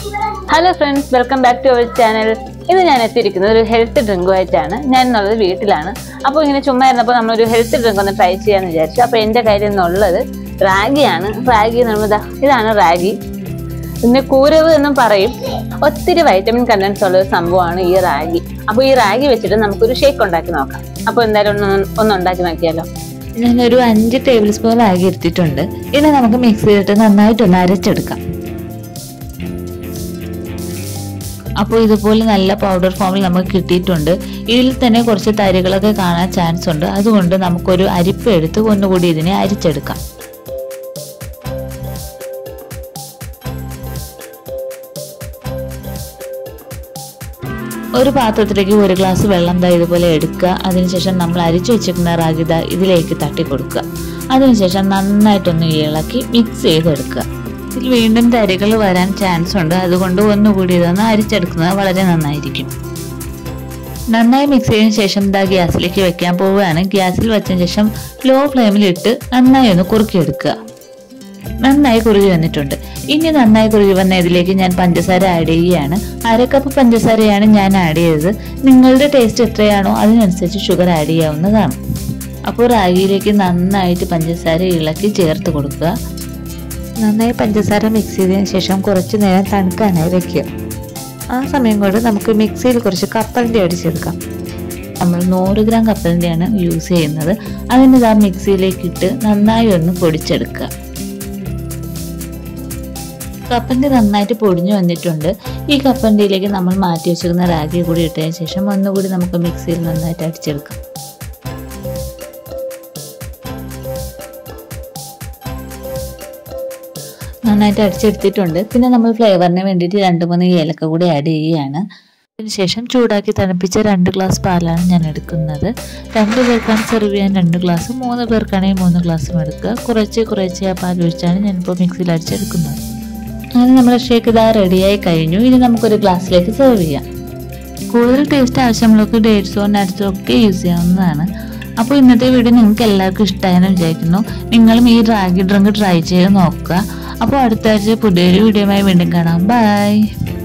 Hello friends, welcome back to our channel. This is a health drink. I am വീട്ടിലാണ്. അപ്പോൾ ഇങ്ങനെ ചുമ്മാ ഇരുന്നപ്പോൾ നമ്മൾ ഒരു ഹെൽത്ത് ഡ്രിങ്ക് ഒന്ന് ട്രൈ ചെയ്യാന്ന് വിചാരിച്ചു. അപ്പോൾ എൻ്റെ കയ്യിൽ നിന്നുള്ളത് റാഗിയാണ്. റാഗി ഇതാണ് റാഗി. ഇതിനെ കൂരവ് എന്നും പറയും. ഒത്തിരി വൈറ്റമിൻ കണ്ടൻസ് ഉള്ള ഒരു സംഭവമാണ് ഈ റാഗി. അപ്പോൾ ഈ റാഗി വെച്ചിട്ട് നമുക്ക് ഒരു ഷേക്ക് ഉണ്ടാക്കി നോക്കാം. അപ്പോൾ എന്തായാലും ഒന്ന് ഉണ്ടാക്കി നോക്കിയാലോ. ഞാൻ ഒരു 5 ടേബിൾ സ്പൂൺ റാഗി എടുത്തിട്ടുണ്ട്. ഇത് നമുക്ക് മിക്സിയിലിട്ട് നന്നായിട്ട് ഒന്ന് അരച്ചെടുക്കാം. അപ്പോൾ ഇതുപോലെ നല്ല പൗഡർ ഫോമിൽ നമുക്ക് കിട്ടിയിട്ടുണ്ട്. ഇതിൽ തന്നെ കുറച്ച് തരികളൊക്കെ കാണാൻ ചാൻസ് ഉണ്ട്. അതുകൊണ്ട് നമുക്കൊരു അരിപ്പ എടുത്ത് ഒന്നുകൂടി ഇതിനെ അരിച്ചെടുക്കാം. ഒരു പാത്രത്തിലേക്ക് ഒരു ഗ്ലാസ് വെള്ളം ഇതുപോലെ എടുക്കുക. അതിനുശേഷം നമ്മൾ അരിച്ചു വെച്ചിരിക്കുന്ന റാഗി ഇതിലേക്ക് തട്ടി കൊടുക്കുക. അതിനുശേഷം നന്നായിട്ടൊന്ന് ഇളക്കി മിക്സ് ചെയ്തെടുക്കുക. ഇതിൽ വീണ്ടും തരികൾ വരാൻ ചാൻസ് ഉണ്ട്. അതുകൊണ്ട് ഒന്നുകൂടി ഇതൊന്ന് അരിച്ചെടുക്കുന്നത് വളരെ നന്നായിരിക്കും. നന്നായി മിക്സ് ചെയ്തതിനു ശേഷം ഗ്യാസിലേക്ക് വെക്കാൻ പോവുകയാണ്. ഗ്യാസിൽ വെച്ചതിന് ശേഷം ലോ ഫ്ലെയിമിലിട്ട് നന്നായി ഒന്ന് കുറുക്കിയെടുക്കുക. നന്നായി കുറുകി വന്നിട്ടുണ്ട്. ഇനി നന്നായി കുറുകി വന്ന ഇതിലേക്ക് ഞാൻ പഞ്ചസാര ആഡ് ചെയ്യുകയാണ്. 1/2 കപ്പ് പഞ്ചസാരയാണ് ഞാൻ ആഡ് ചെയ്തത്. നിങ്ങളുടെ ടേസ്റ്റ് എത്രയാണോ അതിനനുസരിച്ച് ഷുഗർ ആഡ് ചെയ്യാവുന്നതാണ്. അപ്പോൾ റാഗിയിലേക്ക് നന്നായിട്ട് പഞ്ചസാര ഇളക്കി ചേർത്ത് കൊടുക്കുക. നന്നായി പഞ്ചസാര മിക്സ് ചെയ്തതിന് ശേഷം കുറച്ച് നേരം തണുക്കാനായി വെക്കുക. ആ സമയം കൊണ്ട് നമുക്ക് മിക്സിയിൽ കുറച്ച് കപ്പലണ്ടി അടിച്ചെടുക്കാം. നമ്മൾ 100 ഗ്രാം കപ്പലണ്ടിയാണ് യൂസ് ചെയ്യുന്നത്. അതിന് മിക്സിയിലേക്ക് ഇട്ട് നന്നായി ഒന്ന് പൊടിച്ചെടുക്കുക. കപ്പലണ്ടി നന്നായിട്ട് പൊടിഞ്ഞു വന്നിട്ടുണ്ട്. ഈ കപ്പലണ്ടിയിലേക്ക് നമ്മൾ മാറ്റി വെച്ചിരിക്കുന്ന റാഗി കൂടി ഇട്ടതിന് ശേഷം ഒന്നുകൂടി നമുക്ക് മിക്സിയിൽ നന്നായിട്ട് അടിച്ചെടുക്കാം. നന്നായിട്ട് അടിച്ചെടുത്തിട്ടുണ്ട്. പിന്നെ നമ്മൾ ഫ്ലേവറിന് വേണ്ടിയിട്ട് 2-3 ഏലക്ക കൂടി ആഡ് ചെയ്യുകയാണ്. അതിനുശേഷം ചൂടാക്കി തണുപ്പിച്ച 2 ഗ്ലാസ് പാലാണ് ഞാൻ എടുക്കുന്നത്. 2 പേർക്കാണ് സെർവ് ചെയ്യാൻ 2 ഗ്ലാസ്, 3 പേർക്കാണെങ്കിൽ 3 ഗ്ലാസും എടുക്കുക. കുറച്ച് ആ പാൽ ഒഴിച്ചാണ് ഞാനിപ്പോൾ മിക്സിയിൽ അടിച്ചെടുക്കുന്നത്. അങ്ങനെ നമ്മുടെ ഷേക്ക് റെഡിയായി കഴിഞ്ഞു. ഇനി നമുക്കൊരു ഗ്ലാസ്സിലേക്ക് സെർവ് ചെയ്യാം. കൂടുതൽ ടേസ്റ്റ് ആവശ്യമുള്ളവർക്ക് ഡേറ്റ്സോ നട്ട്സോ ഒക്കെ യൂസ് ചെയ്യാവുന്നതാണ്. അപ്പോൾ ഇന്നത്തെ വീഡിയോ നിങ്ങൾക്ക് എല്ലാവർക്കും ഇഷ്ടമായെന്ന് വിചാരിക്കുന്നു. നിങ്ങളും ഈ റാഗി ഡ്രിങ്ക് ട്രൈ ചെയ്ത് നോക്കുക. അപ്പോൾ അടുത്ത ആഴ്ച പുതിയൊരു വീഡിയോയുമായി വീണ്ടും കാണാം. ബൈ.